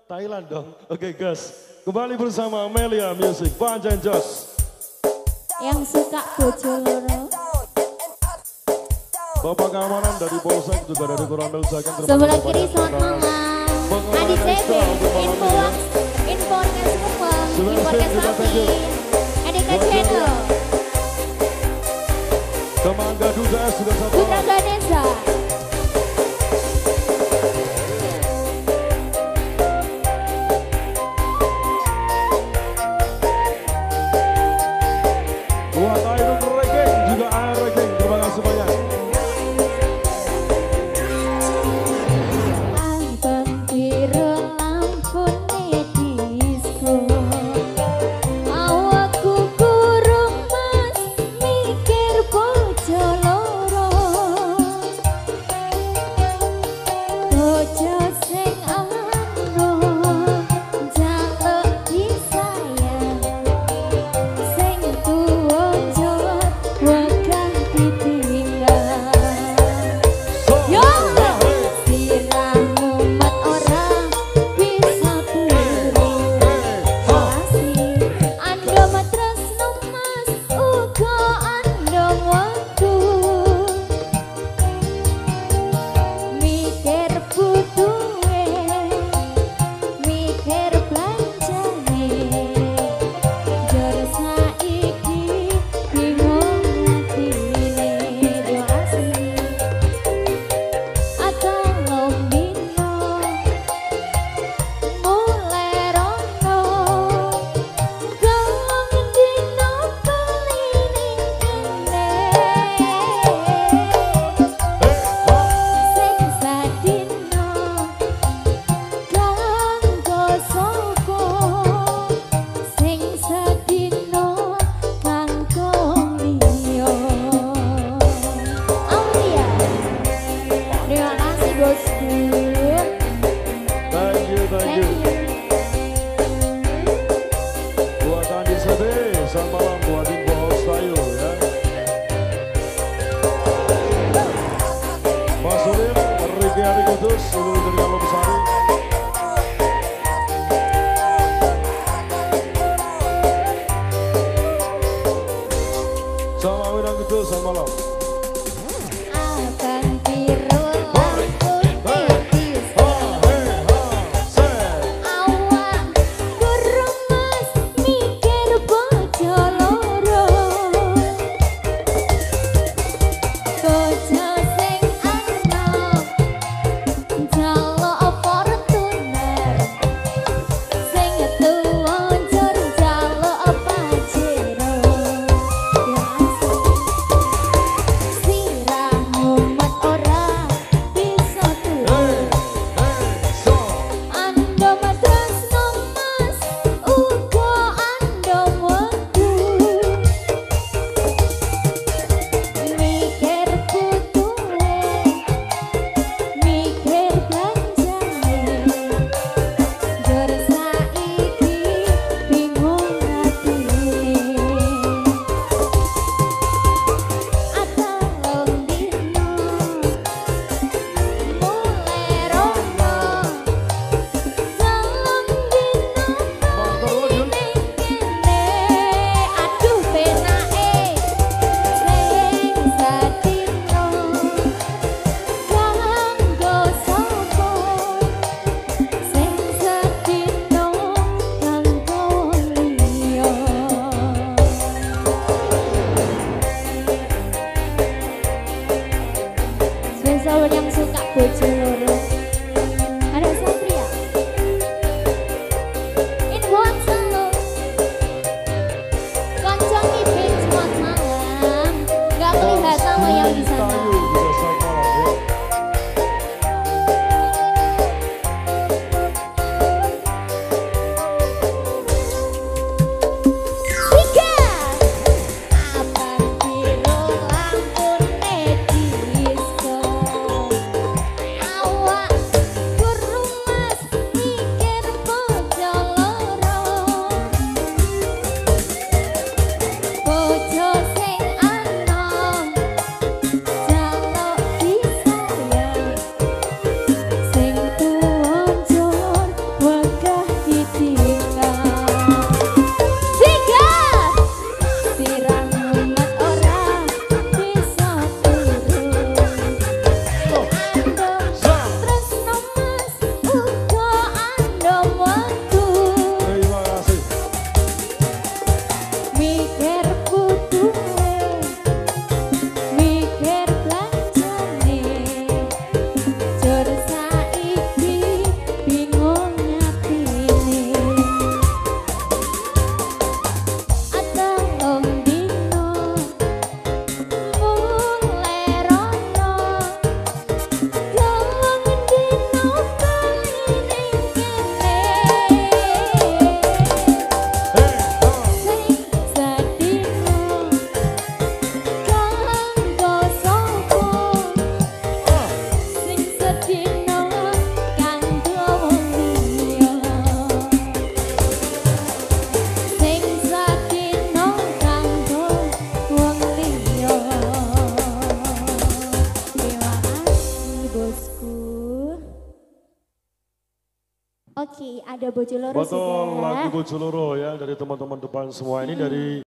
Thailand dong. Oke guys, kembali bersama Melia Music, Panjang Jos. Yang suka bojo loro. Bapak keamanan dari Polsek juga dari Koramel Jakan. Sebelah kiri selamat malam. Adi CB, info organ semua, info organ sapi. Adika Channel. Kemangga Duda S juga satu. Duda Ganesha. Buat Iron Reggae juga Iron Reggae. Terima kasih banyak. Oke, ada Bojoloro Betul, juga. lagu Bojoloro ya dari teman-teman depan semua ini dari